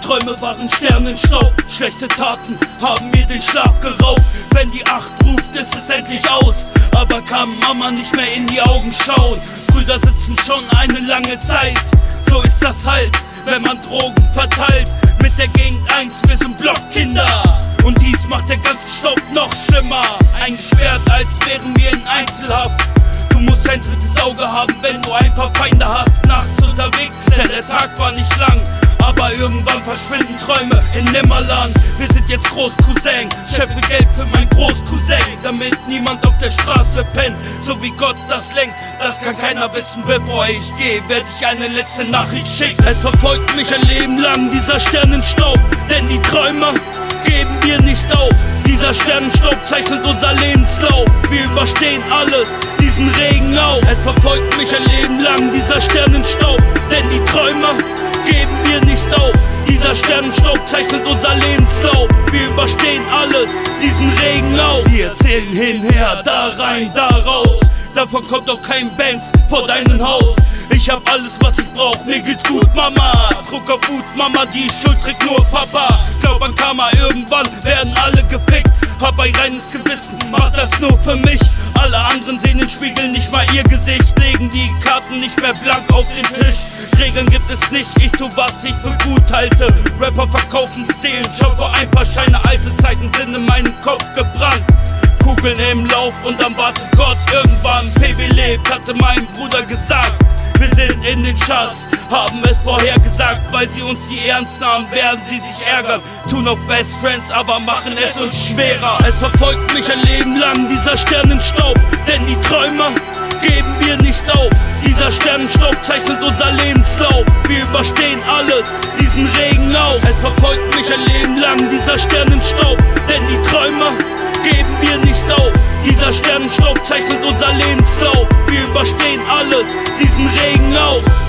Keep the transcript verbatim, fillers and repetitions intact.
Träume waren Sternenstaub, schlechte Taten haben mir den Schlaf geraubt. Wenn die Acht ruft, ist es endlich aus, aber kann Mama nicht mehr in die Augen schauen. Brüder sitzen schon eine lange Zeit, so ist das halt, wenn man Drogen verteilt. Mit der Gegend eins, wir sind Blockkinder, und dies macht der ganze Stoff noch schlimmer. Eingesperrt, als wären wir in Einzelhaft. Du musst ein drittes Auge haben, wenn du ein paar Feinde hast. Nachts unterwegs, denn der Tag war nicht lang, aber irgendwann verschwinden Träume in Nimmerland. Wir sind jetzt Großcousin, scheffe Geld für mein Großcousin, damit niemand auf der Straße pennt, so wie Gott das lenkt. Das kann keiner wissen, bevor ich gehe, werde ich eine letzte Nachricht schicken. Es verfolgt mich ein Leben lang, dieser Sternenstaub, denn die Träume geben wir nicht auf. Dieser Sternenstaub zeichnet unser Lebenslauf, wir überstehen alles, diesen Regen auch. Es verfolgt mich ein Leben lang, dieser Sternenstaub, denn die Träume geben wir nicht auf. Dieser Sternenstaub zeichnet unser Lebenslauf, wir überstehen alles, diesen Regen auch. Sie erzählen hinher, da rein, da raus, davon kommt auch kein Benz vor deinem Haus. Ich hab alles, was ich brauch, mir geht's gut, Mama. Druck auf Wut, Mama, die Schuld trägt nur Papa. Glaub an Karma, irgendwann werden alle gefickt. Hab ein reines Gewissen, mach das nur für mich. Alle anderen sehen den Spiegel, nicht mal ihr Gesicht. Legen die Karten nicht mehr blank auf den Tisch. Regeln gibt es nicht, ich tu was ich für gut halte. Rapper verkaufen Seelen, schau vor ein paar Scheine. Alte Zeiten sind in meinen Kopf gebrannt. Kugeln im Lauf und dann wartet Gott irgendwann. P B lebt, hatte mein Bruder gesagt. Wir sind in den Charts, haben es vorhergesagt. Weil sie uns die ernst nahmen, werden sie sich ärgern. Tun auf Best Friends, aber machen es uns schwerer. Es verfolgt mich ein Leben lang, dieser Sternenstaub, denn die Träume geben wir nicht auf. Dieser Sternenstaub zeichnet unser Lebenslauf, wir überstehen alles, diesen Regen auch. Es verfolgt mich ein Leben lang, dieser Sternenstaub, denn die Träume geben wir nicht auf. Dieser Sternenstaub zeichnet unser Lebenslauf, wir überstehen alles, diesen Regen auch.